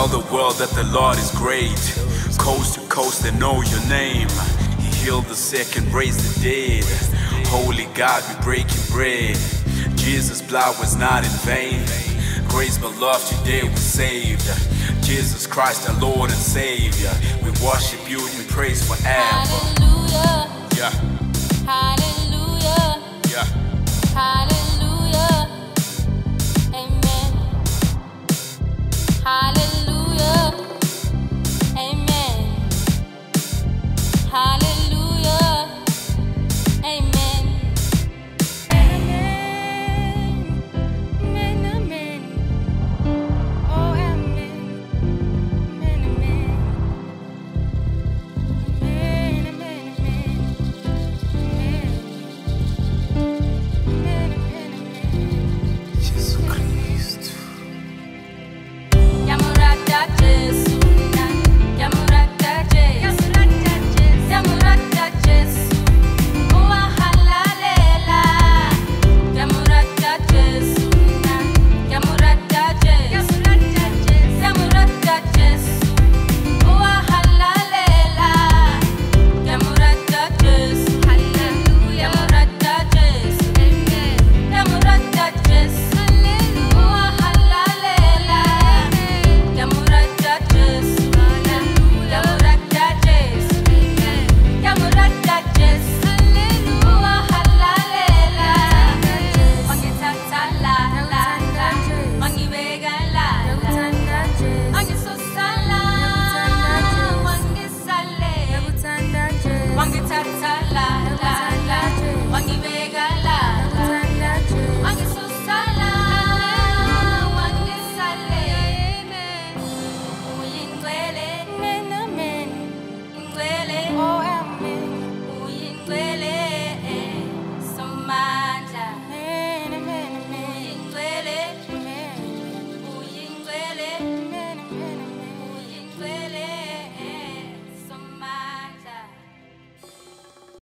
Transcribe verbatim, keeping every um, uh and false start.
Tell the world that the Lord is great. Coast to coast they know your name. He healed the sick and raised the dead. Holy God, we breaking bread. Jesus' blood was not in vain. Grace beloved, today we're saved. Jesus Christ our Lord and Savior. We worship you and we praise forever. Hallelujah. Yeah. Hallelujah. Yeah. Hallelujah.